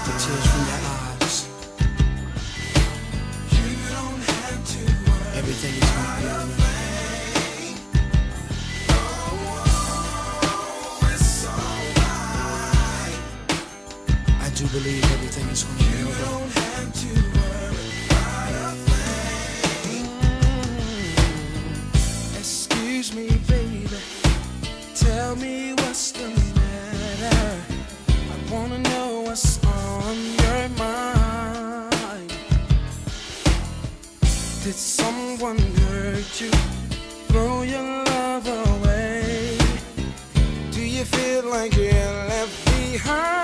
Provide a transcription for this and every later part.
the tears from your eyes. You don't have to worry. Everything is gonna be alright. I do believe everything is gonna be alright. You don't have to worry about a thing. Excuse me, baby. Tell me what's the matter. I wanna know what's on your mind. Did someone hurt you? Throw your love away? Do you feel like you're left behind?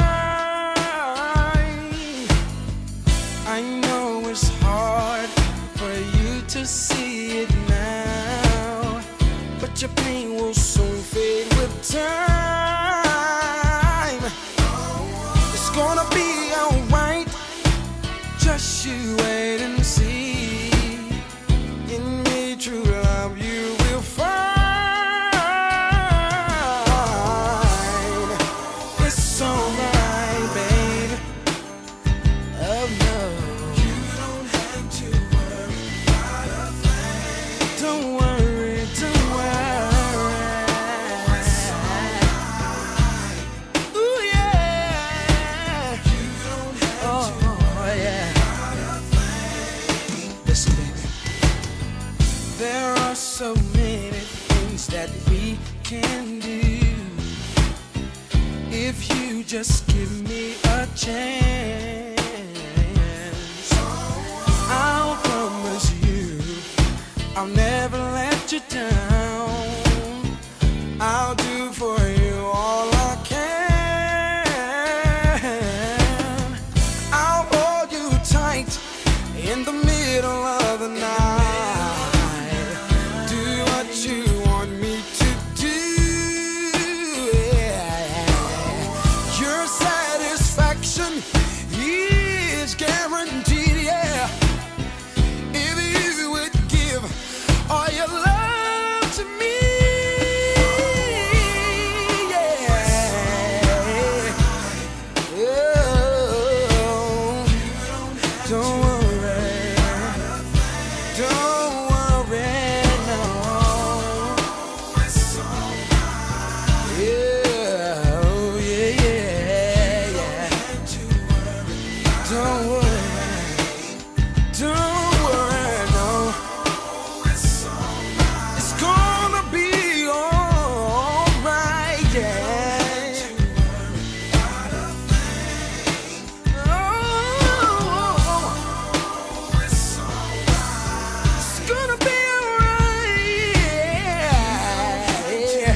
I know it's hard for you to see it now, but your pain will soon fade with time. It's gonna be alright, just you wait and see. In me, true love you will find. It's alright, baby. Oh no, you don't have to worry about a thing. Don't worry, don't worry. Ooh yeah. You don't have to worry about a thing. Listen, baby. There are so many things that we can do if you just give me a chance. I'll promise you I'll never let you down. I'll do for you all I can. I'll hold you tight in the middle of the night. Do what you want me to do. Yeah. Your satisfaction is guaranteed, yeah. If you would give all your love to me, yeah. Oh, don't worry, don't worry, no. Yeah, oh yeah, yeah, yeah. Don't worry, don't worry, no. It's gonna be alright, yeah. Oh, it's gonna be alright, yeah.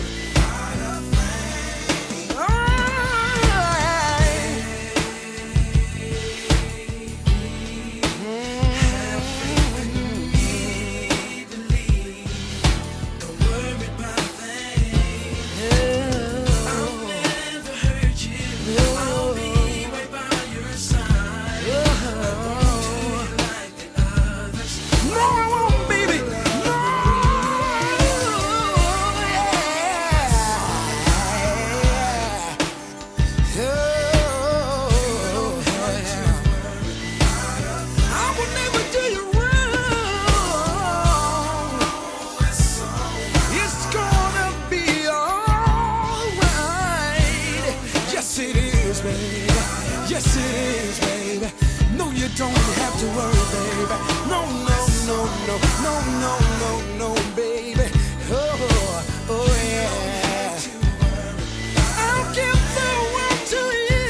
Yes, it is, baby. No, you don't have to worry, baby. No, no, no, no, no, no, no, no, baby. Oh, oh yeah. I'll give the world to you,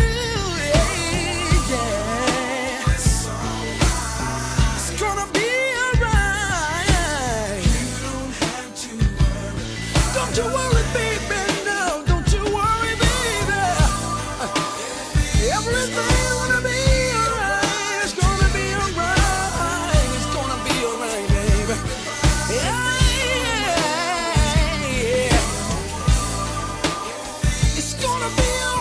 yeah. It's gonna be alright. You don't have to worry. Don't you worry, baby. No, don't you worry, baby. Everything gonna be alright. It's gonna be alright. It's gonna be alright, baby. Yeah, yeah, yeah. It's gonna be alright.